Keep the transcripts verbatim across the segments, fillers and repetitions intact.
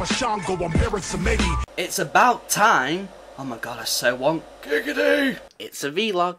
Shango, I'm Baron Samedi. It's about time. Oh my god, I so want giggity. It's a vlog.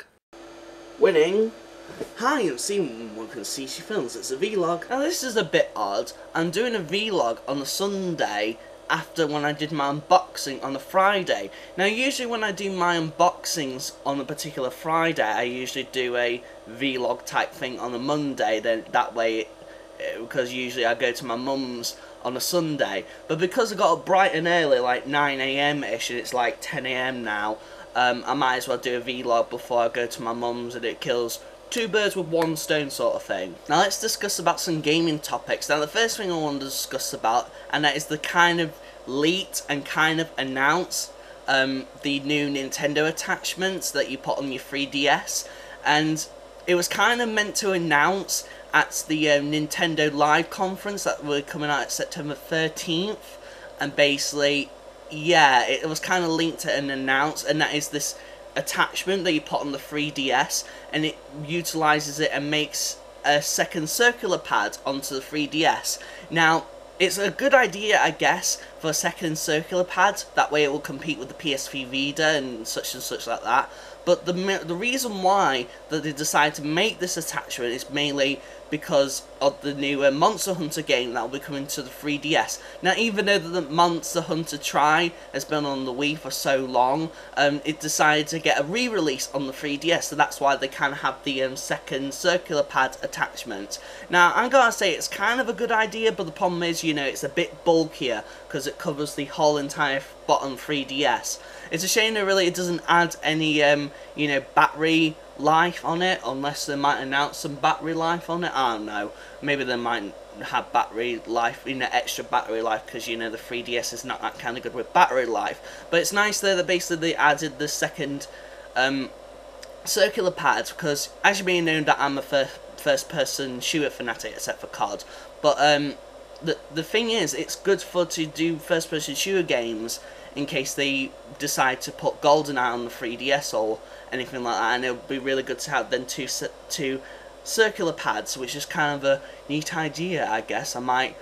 Winning. Hi, I'm Simon, welcome to C C Films. It's a vlog. Now this is a bit odd. I'm doing a vlog on a Sunday after when I did my unboxing on a Friday. Now usually when I do my unboxings on a particular Friday, I usually do a vlog type thing on a Monday, then that way it, because usually I go to my mum's on a Sunday. But because I got up bright and early, like nine A M ish, and it's like ten A M now, um, I might as well do a vlog before I go to my mum's, and it kills two birds with one stone sort of thing. Now let's discuss about some gaming topics. Now the first thing I want to discuss about, and that is the kind of leaked and kind of announce um, the new Nintendo attachments that you put on your three D S, and it was kind of meant to announce at the uh, Nintendo Live conference that we're coming out at September thirteenth, and basically, yeah, it was kind of linked to an announce, and that is this attachment that you put on the three D S, and it utilizes it and makes a second circular pad onto the three D S. Now, it's a good idea, I guess, for a second circular pad. That way it will compete with the P S three Vita and such and such like that. But the the reason why that they decided to make this attachment is mainly because of the new uh, Monster Hunter game that will be coming to the three D S. Now, even though the Monster Hunter Tri has been on the Wii for so long, um, it decided to get a re-release on the three D S, so that's why they kind of have the um, second circular pad attachment. Now, I'm gonna say it's kind of a good idea, but the problem is, you know, it's a bit bulkier because it covers the whole entire bottom three D S. It's a shame that really it doesn't add any, um, you know, battery life on it, unless they might announce some battery life on it. I don't know. Maybe they might have battery life, you know, extra battery life, because, you know, the three D S is not that kind of good with battery life. But it's nice there that basically they added the second um, circular pad, because as you may know that I'm a first, first person shooter fanatic, except for C O D. But um, the, the thing is, it's good for to do first person shooter games in case they decide to put GoldenEye on the three D S or anything like that, and it would be really good to have then two two circular pads, which is kind of a neat idea, I guess. I might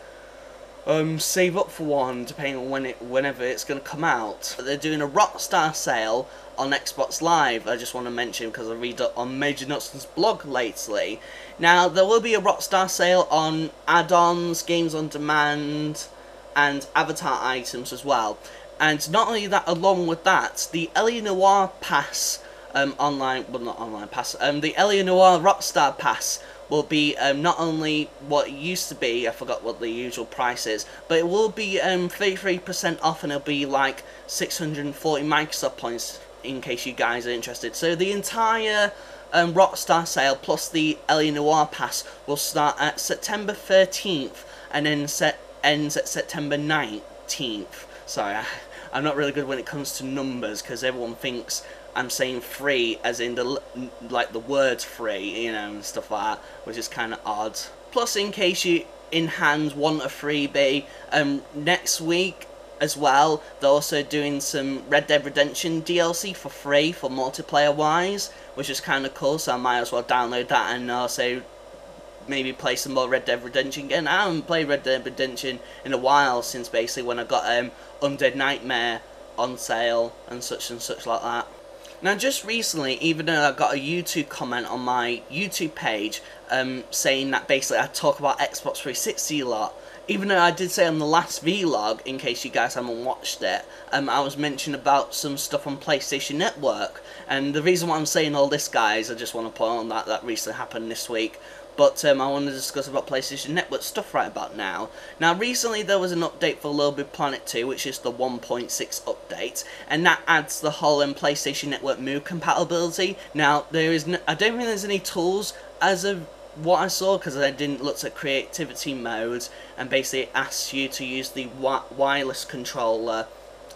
um, save up for one depending on when it whenever it's going to come out. But they're doing a Rockstar sale on Xbox Live. I just want to mention because I read up on Major Nutson's blog lately. Now there will be a Rockstar sale on add-ons, games on demand, and avatar items as well. And not only that, along with that, the L A Noire Pass um, online, well not online pass, um, the L A Noire Rockstar Pass will be um, not only what it used to be, I forgot what the usual price is, but it will be um, thirty-three percent off, and it'll be like six hundred forty Microsoft points in case you guys are interested. So the entire um, Rockstar sale plus the L A Noire Pass will start at September thirteenth and then set, ends at September nineteenth. Sorry, I, I'm not really good when it comes to numbers, because everyone thinks I'm saying free as in the like the word free, you know, and stuff like that, which is kind of odd. Plus, in case you in hand want a freebie, um, next week as well, they're also doing some Red Dead Redemption D L C for free for multiplayer wise, which is kind of cool. So I might as well download that and also maybe play some more Red Dead Redemption again. I haven't played Red Dead Redemption in a while, since basically when I got um, Undead Nightmare on sale and such and such like that. Now just recently, even though I got a YouTube comment on my YouTube page um, saying that basically I talk about Xbox three sixty a lot, even though I did say on the last vlog, in case you guys haven't watched it, um, I was mentioning about some stuff on PlayStation Network. And the reason why I'm saying all this, guys, I just want to point on that that recently happened this week. But um, I want to discuss about PlayStation Network stuff right about now. Now, recently there was an update for Little Big Planet two, which is the one point six update, and that adds the whole um, PlayStation Network Move compatibility. Now, there is no, I don't think there's any tools as of what I saw, because I didn't look at creativity modes, and basically it asks you to use the wi wireless controller.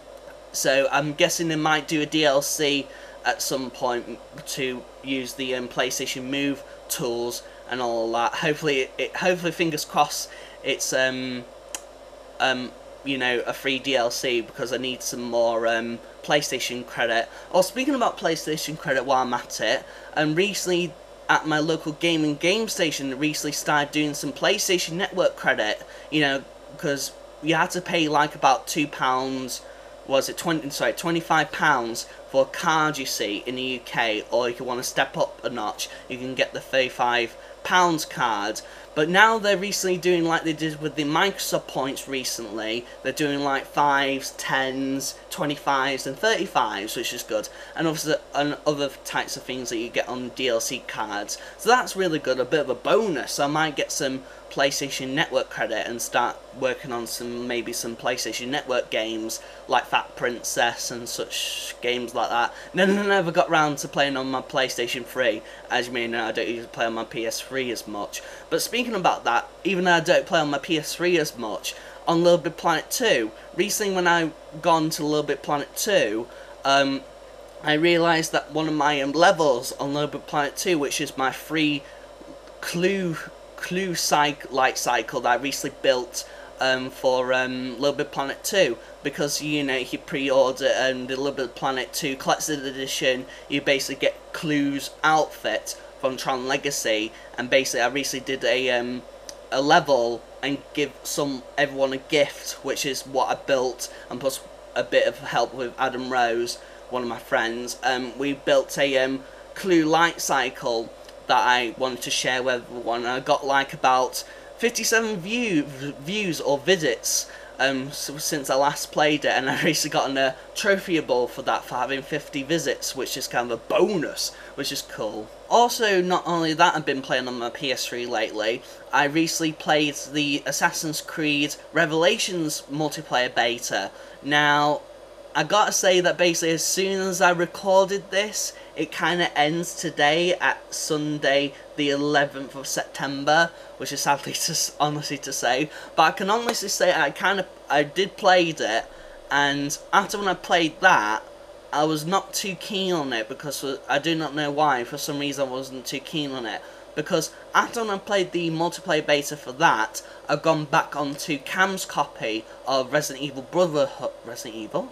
So I'm guessing they might do a D L C at some point to use the um, PlayStation Move tools and all that. Hopefully, it, it hopefully fingers crossed, it's um um you know, a free D L C, because I need some more um PlayStation credit. Oh, speaking about PlayStation credit, while I'm at it, and um, recently at my local gaming game station, recently started doing some PlayStation Network credit. You know, because you had to pay like about two pounds. Was it twenty? Sorry, twenty-five pounds for a card, you see, in the U K. Or if you want to step up a notch, you can get the thirty-five pounds card. But now they're recently doing like they did with the Microsoft points recently. They're doing like fives, tens, twenty-fives, and thirty-fives, which is good. And obviously, and other types of things that you get on D L C cards. So that's really good. A bit of a bonus. So I might get some PlayStation Network credit and start working on some maybe some PlayStation Network games like Fat Princess and such games like that. Then I never got round to playing on my PlayStation three. As you may know, I don't usually play on my P S three as much. But speaking about that, even though I don't play on my P S three as much, on Little Big Planet two, recently when I gone to Little Big Planet two, um, I realised that one of my um, levels on Little Big Planet two, which is my free clue clue cycle light cycle that I recently built um, for um, Little Big Planet two, because you know you pre-order um, the Little Big Planet two collector's edition, you basically get Clue's outfit from Tron Legacy, and basically I recently did a um, a level and give some everyone a gift, which is what I built, and plus a bit of help with Adam Rose, one of my friends. Um, we built a um, Clue light cycle that I wanted to share with everyone. I got like about fifty-seven view, views or visits um, since I last played it, and I recently got a trophyable for that, for having fifty visits, which is kind of a bonus, which is cool. Also, not only that, I've been playing on my P S three lately. I recently played the Assassin's Creed Revelations multiplayer beta. Now, I gotta say that basically as soon as I recorded this, it kind of ends today at Sunday the eleventh of September, which is sadly to honestly to say, but I can honestly say I kind of I did played it, and after when I played that, I was not too keen on it, because I do not know why. For some reason I wasn't too keen on it, because after when I played the multiplayer beta for that, I've gone back onto Cam's copy of Resident Evil Brotherhood. Resident Evil?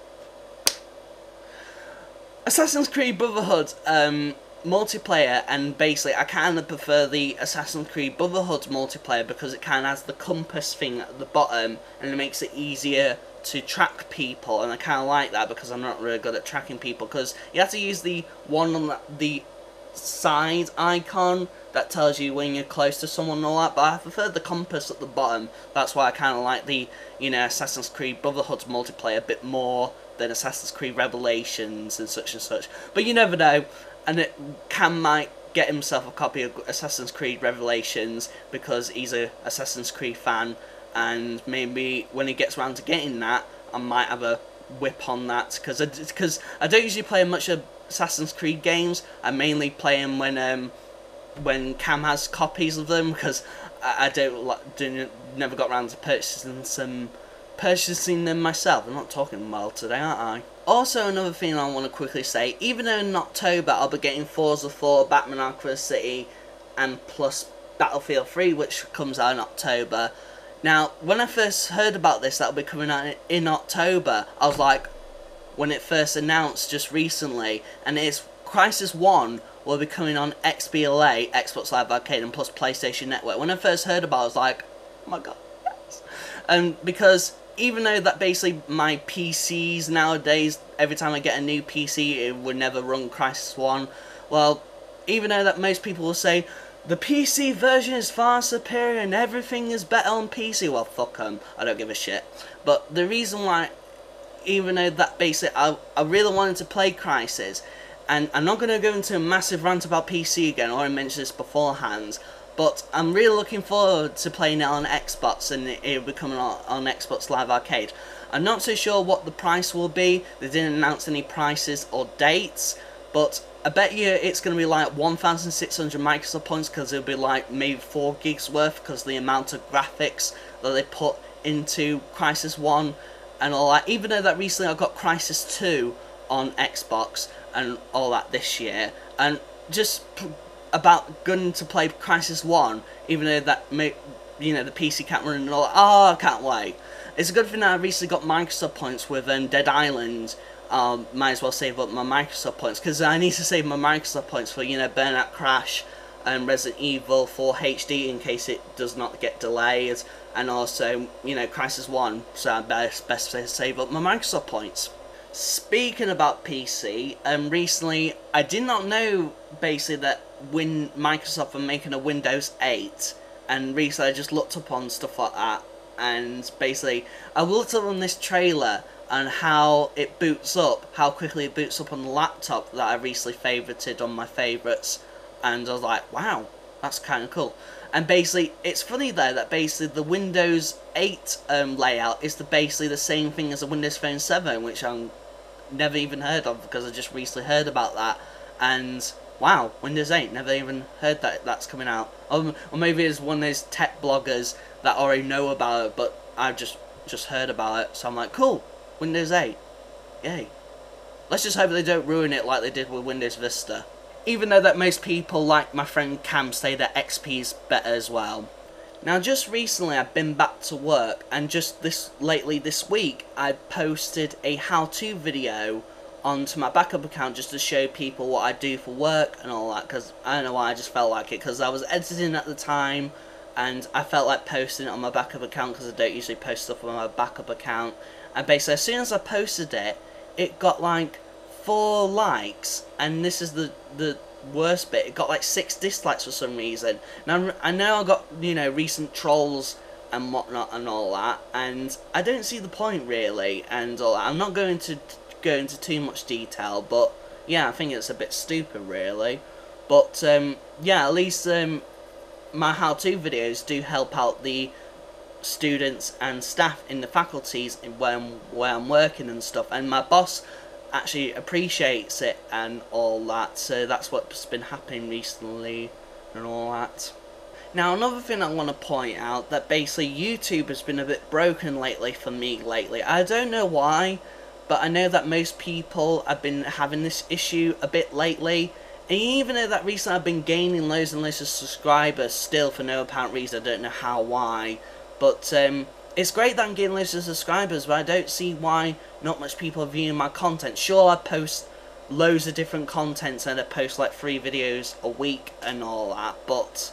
Assassin's Creed Brotherhood um, multiplayer, and basically I kind of prefer the Assassin's Creed Brotherhood multiplayer because it kind of has the compass thing at the bottom and it makes it easier to track people, and I kind of like that because I'm not really good at tracking people, because you have to use the one on the, the side icon that tells you when you're close to someone and all that, but I prefer the compass at the bottom. That's why I kind of like the, you know, Assassin's Creed Brotherhood multiplayer a bit more than Assassin's Creed Revelations and such and such. But you never know, and it Cam might get himself a copy of Assassin's Creed Revelations because he's a Assassin's Creed fan, and maybe when he gets around to getting that, I might have a whip on that, because I, because I don't usually play much of Assassin's Creed games. I mainly play them when um when Cam has copies of them, because I, I don't like do, never got around to purchasing some purchasing them myself. I'm not talking well today, aren't I? Also, another thing I want to quickly say, even though in October I'll be getting Forza four, Batman Arkham City, and plus Battlefield three, which comes out in October. Now, when I first heard about this, that'll be coming out in October, I was like, when it first announced just recently, and it's Crysis one will be coming on X B L A, Xbox Live Arcade, and plus PlayStation Network. When I first heard about it, I was like, oh my god, yes. And because even though that basically my P Cs nowadays, every time I get a new P C, it would never run Crysis one. Well, even though that most people will say, the P C version is far superior and everything is better on P C. Well, fuck them. I don't give a shit. But the reason why, even though that basically, I, I really wanted to play Crysis, and I'm not going to go into a massive rant about P C again, or I mentioned this beforehand, but I'm really looking forward to playing it on Xbox, and it will be coming on, on Xbox Live Arcade. I'm not so sure what the price will be. They didn't announce any prices or dates, but I bet you it's going to be like one thousand six hundred Microsoft points, because it'll be like maybe four gigs worth, because the amount of graphics that they put into Crysis one and all that. Even though that recently I got Crysis two on Xbox and all that this year, and just about going to play Crysis one, even though that may, you know, the P C can't run and all that. Oh, I can't wait. It's a good thing that I recently got Microsoft points with um, Dead Island. Um, might as well save up my Microsoft points, because I need to save my Microsoft points for, you know, Burnout Crash um, Resident Evil four H D in case it does not get delayed, and also, you know, Crysis one, so I best, best to save up my Microsoft points. Speaking about P C, um, recently I did not know basically that Win Microsoft were making a Windows eight, and recently I just looked up on stuff like that, and basically I looked up on this trailer and how it boots up, how quickly it boots up on the laptop that I recently favorited on my favorites, and I was like, wow, that's kind of cool. And basically, it's funny though that basically the Windows eight um, layout is the, basically the same thing as the Windows Phone seven, which I'm never even heard of because I just recently heard about that, and wow, Windows eight, never even heard that that's coming out. Um, or maybe it's one of those tech bloggers that already know about it, but I've just just heard about it, so I'm like, cool, Windows eight, yay. Let's just hope they don't ruin it like they did with Windows Vista. Even though that most people, like my friend Cam, say that X P is better as well. Now, just recently I've been back to work, and just this lately this week I posted a how-to video onto my backup account just to show people what I do for work and all that, because I don't know why I just felt like it, because I was editing at the time and I felt like posting it on my backup account because I don't usually post stuff on my backup account. And basically as soon as I posted it, it got like four likes, and this is the the worst bit, it got like six dislikes for some reason. Now I know I got, you know, recent trolls and whatnot and all that, and I don't see the point really and all that. I'm not going to go into too much detail, but yeah, I think it's a bit stupid really. But um, yeah, at least um, my how-to videos do help out the students and staff in the faculties where I'm, where I'm working and stuff, and my boss actually appreciates it and all that, so that's what's been happening recently and all that. Now, another thing I want to point out, that basically YouTube has been a bit broken lately for me lately. I don't know why, but I know that most people have been having this issue a bit lately, and even though that recently I've been gaining loads and loads of subscribers still for no apparent reason, I don't know how, why, but um, it's great that I'm getting loads of subscribers, but I don't see why not much people are viewing my content. Sure, I post loads of different contents and I post like three videos a week and all that, but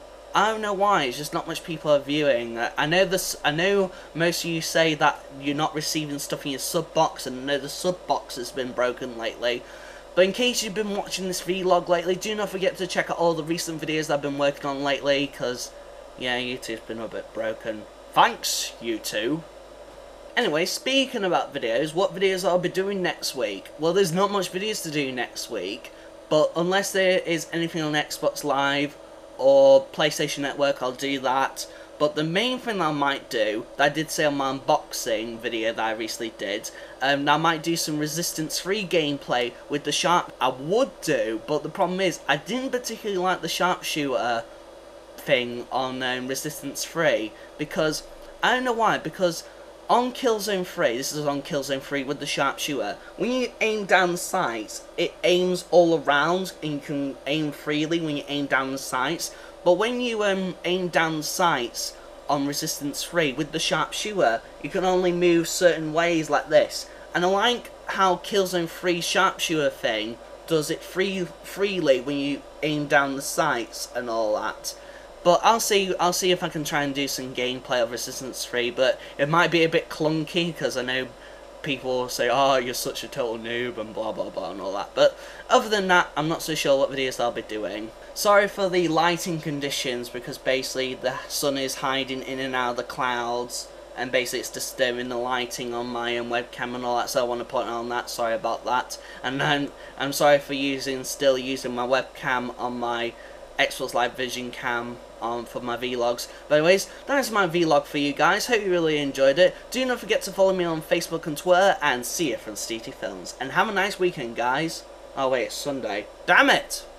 I don't know why, it's just not much people are viewing. I know this. I know most of you say that you're not receiving stuff in your sub box, and I know the sub box has been broken lately. But in case you've been watching this vlog lately, do not forget to check out all the recent videos I've been working on lately, because yeah, YouTube's been a bit broken. Thanks, YouTube. Anyway, speaking about videos, what videos I'll be doing next week? Well, there's not much videos to do next week, but unless there is anything on Xbox Live or PlayStation Network, I'll do that. But the main thing I might do, that I did say on my unboxing video that I recently did, um, I might do some Resistance three gameplay with the Sharp. I would do, but the problem is, I didn't particularly like the sharpshooter thing on um, Resistance three, because, I don't know why, because on Killzone three, this is on Killzone three with the sharpshooter, when you aim down the sights, it aims all around, and you can aim freely when you aim down the sights. But when you um, aim down the sights on Resistance three with the sharpshooter, you can only move certain ways like this. And I like how Killzone three sharpshooter thing does it free freely when you aim down the sights and all that. But I'll see. I'll see if I can try and do some gameplay of Resistance three. But it might be a bit clunky because I know people will say, "Oh, you're such a total noob," and blah blah blah and all that. But other than that, I'm not so sure what videos I'll be doing. Sorry for the lighting conditions, because basically the sun is hiding in and out of the clouds, and basically it's disturbing the lighting on my own webcam and all that. So I want to point on that. Sorry about that. And then I'm sorry for using still using my webcam on my Xbox Live Vision cam on for my vlogs. But anyways, that is my vlog for you guys. Hope you really enjoyed it. Do not forget to follow me on Facebook and Twitter, and see you from Steety Films. And have a nice weekend, guys. Oh wait, it's Sunday. Damn it!